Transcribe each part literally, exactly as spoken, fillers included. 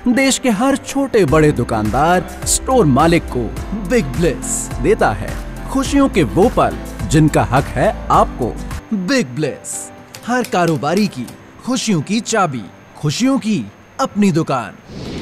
देश के हर छोटे बड़े दुकानदार स्टोर मालिक को बिग ब्लेस देता है खुशियों के वो पल जिनका हक है आपको। बिग ब्लेस, हर कारोबारी की खुशियों की चाबी, खुशियों की अपनी दुकान।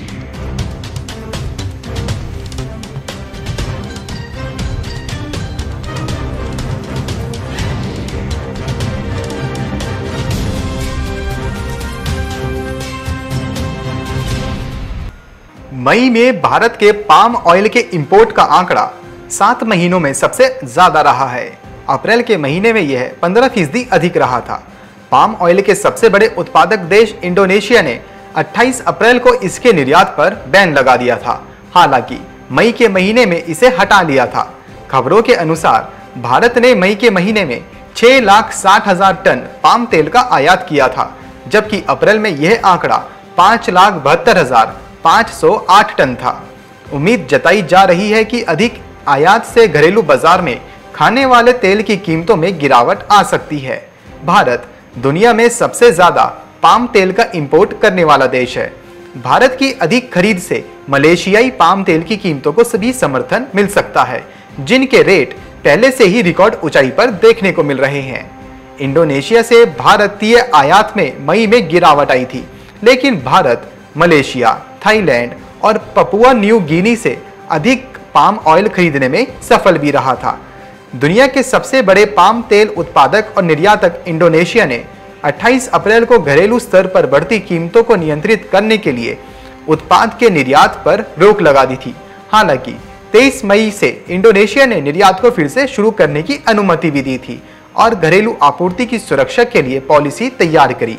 मई में भारत के पाम ऑयल के इंपोर्ट का आंकड़ा सात महीनों में सबसे ज्यादा रहा है। अप्रैल के महीने में यह पंद्रह फीसदी अधिक रहा था। पाम ऑयल के सबसे बड़े उत्पादक देश इंडोनेशिया ने अट्ठाईस अप्रैल को इसके निर्यात पर बैन लगा दिया था। हालांकि मई के महीने में इसे हटा लिया था। खबरों के अनुसार भारत ने मई के महीने में छह लाख साठ हजार टन पाम तेल का आयात किया था, जबकि अप्रैल में यह आंकड़ा पांच लाख बहत्तर हजार पाँच सौ आठ टन था। उम्मीद जताई जा रही है कि अधिक आयात से घरेलू बाजार में खाने वाले तेल की कीमतों में गिरावट आ सकती है। भारत दुनिया में सबसे ज्यादा पाम तेल का इंपोर्ट करने वाला देश है। भारत की अधिक खरीद से मलेशियाई पाम तेल की कीमतों को सभी समर्थन मिल सकता है, जिनके रेट पहले से ही रिकॉर्ड ऊंचाई पर देखने को मिल रहे हैं। इंडोनेशिया से भारतीय आयात में मई में गिरावट आई थी, लेकिन भारत मलेशिया, थाईलैंड और पपुआ न्यू गिनी से अधिक पाम ऑयल खरीदने में सफल भी रहा था। दुनिया के सबसे बड़े पाम तेल उत्पादक और निर्यातक इंडोनेशिया ने अट्ठाईस अप्रैल को घरेलू स्तर पर बढ़ती कीमतों को नियंत्रित करने के लिए उत्पाद के निर्यात पर रोक लगा दी थी। हालांकि तेईस मई से इंडोनेशिया ने निर्यात को फिर से शुरू करने की अनुमति भी दी थी और घरेलू आपूर्ति की सुरक्षा के लिए पॉलिसी तैयार करी।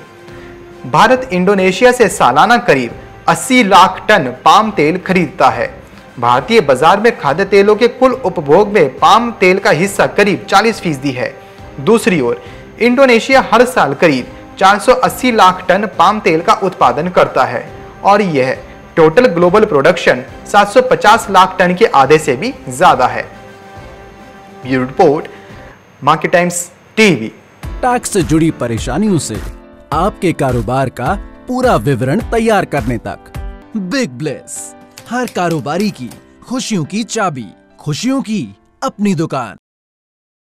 भारत इंडोनेशिया से सालाना करीब अस्सी लाख टन पाम तेल खरीदता है। भारतीय बाजार में खाद्य तेलों के कुल उपभोग में पाम तेल का हिस्सा करीब चालीस फीसदी है। दूसरी ओर इंडोनेशिया हर साल करीब चार सौ अस्सी लाख टन पाम तेल का उत्पादन करता है और यह टोटल ग्लोबल प्रोडक्शन सात सौ पचास लाख टन के आधे से भी ज्यादा है। Bureau report, market times TV. Tax से जुड़ी परेशानियों से आपके कारोबार का पूरा विवरण तैयार करने तक बिग ब्लेस, हर कारोबारी की खुशियों की चाबी, खुशियों की अपनी दुकान।